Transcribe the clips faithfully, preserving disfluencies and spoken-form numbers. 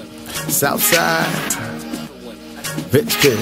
Southside, rich kid.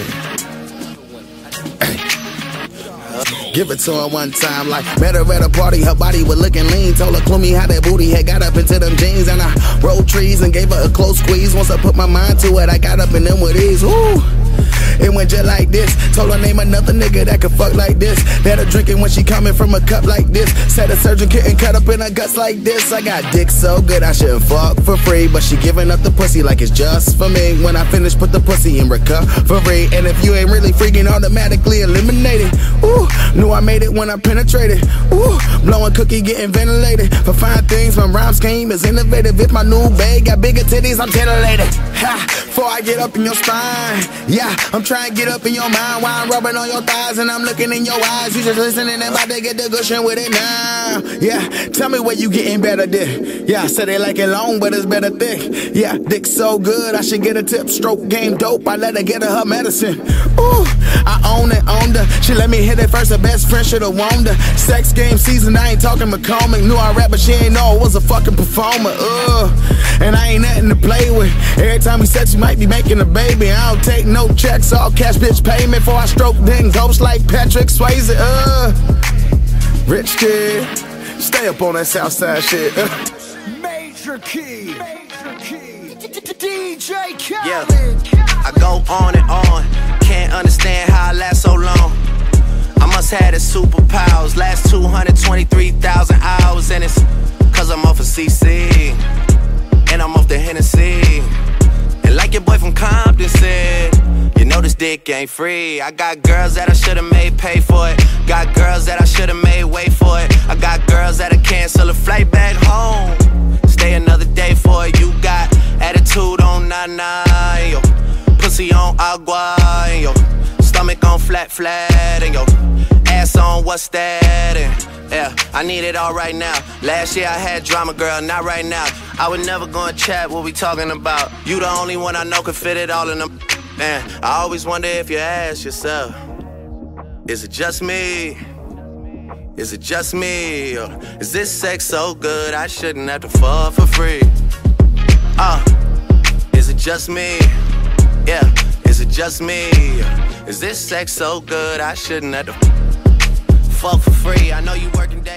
Give it to her one time, like met her at a party, her body was looking lean. Told her Clumy how that booty had got up into them jeans. And I rolled trees and gave her a close squeeze. Once I put my mind to it, I got up in them with ease. Ooh. It went just like this. Told her name another nigga that could fuck like this. Let her drink it when she coming from a cup like this. Said a surgeon couldn't cut up in her guts like this. I got dick so good I shouldn't fuck for free, but she giving up the pussy like it's just for me. When I finish, put the pussy in recovery. And if you ain't really freaking, automatically eliminated. Ooh, knew I made it when I penetrated. Ooh, blowing cookie, getting ventilated. For fine things, my rhyme scheme is innovative. If my new bag got bigger titties, I'm titillated. Ha, before I get up in your spine, yeah, I'm trying to get up in your mind while I'm rubbing on your thighs and I'm looking in your eyes. You just listening and about to get the cushion with it now. Yeah, tell me where you getting better dick. Yeah, I said they like it long, but it's better thick. Yeah, dick so good, I should get a tip. Stroke game dope, I let her get her, her medicine. Ooh, I own it, owned her. She let me hit it first, her best friend should've warned her. Sex game season, I ain't talking McCormick. Knew I rap, but she ain't know I was a fucking performer. Ugh, and I ain't nothing to play with. Every time we said she might be making a baby, I don't take no checks, all cash bitch payment. Before I stroke then ghost like Patrick Swayze. Uh, rich kid, stay up on that Southside shit. Uh. Major Key, Major Key, D J Khaled. Yeah, I go on and on. Can't understand how I last so long. I must have the superpowers. Last two hundred twenty-three thousand hours, and it's cause I'm off of C C and I'm off the Hennessy. And like your boy from Compton said, you know this dick ain't free. I got girls that I should've made pay for it. Got girls that I should've made wait for it. I got girls that'll cancel a flight back home, stay another day for it. You got attitude on nine, yo. Pussy on agua, and yo. Stomach on flat, flat, and yo. Ass on what's that, and yeah, I need it all right now. Last year I had drama, girl, not right now. I would never go and chat what we talking about. You the only one I know could fit it all in them. Man, I always wonder if you ask yourself, is it just me? Is it just me? Or is this sex so good I shouldn't have to fuck for free? Uh, is it just me? Yeah, is it just me? Is this sex so good I shouldn't have to fuck for free? I know you working day